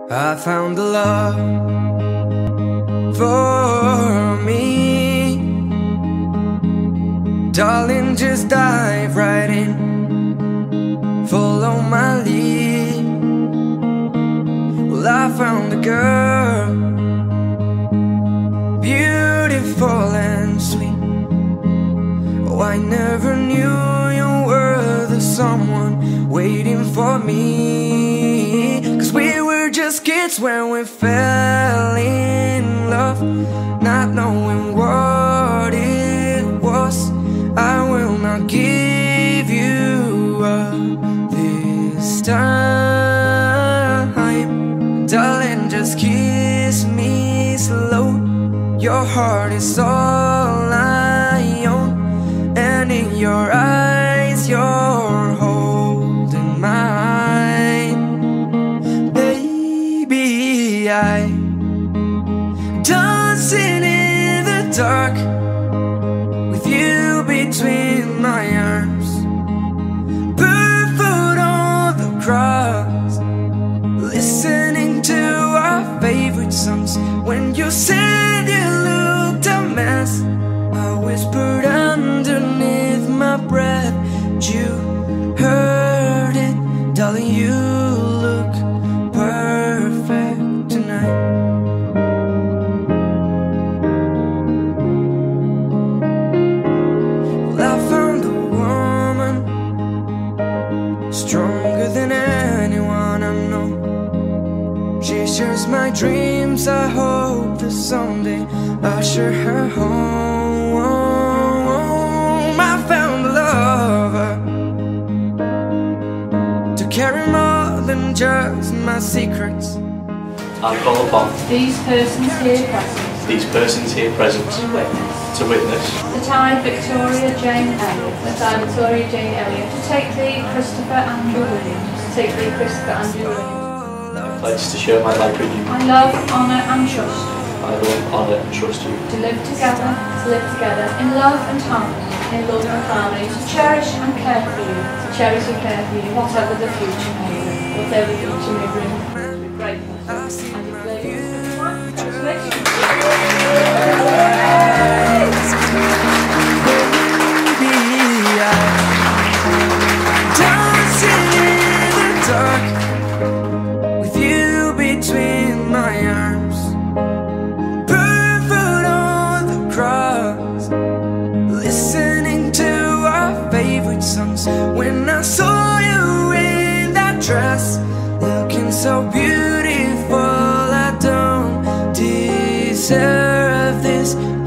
I found the love for me. Darling, just dive right in, follow my lead. Well, I found a girl, beautiful and sweet. Oh, I never knew you were the someone waiting for me. 'Cause we were just kids when we fell in love, not knowing what it was. I will not give you up this time. Darling, just kiss me slow. Your heart is all I own, and in your eyes you're holding mine. Baby, I'm dancing in the dark with you between my arms, barefoot on the grass, listening to our favorite songs. When you said you looked a mess, I whispered underneath my breath, you heard it, darling, you look perfect tonight. Well, I found a woman stronger than anyone I know. She shares my dreams. I hope that someday I'll share her home. I found a lover to carry more than just my secrets. I call upon these persons here present to witness that I, Victoria Jane Elliott, to take thee, Christopher Andrew Williams, pledge to share my life with you. I love, honour and trust. I love, honour and trust you. To live together in love and harmony, to cherish and care for you, whatever the future may bring. With greatness, I declare you. Congratulations. Dancing in the dark with you between my arms, barefoot on the grass, listening to our favorite songs. When I saw you in that dress, looking so beautiful, I don't deserve this,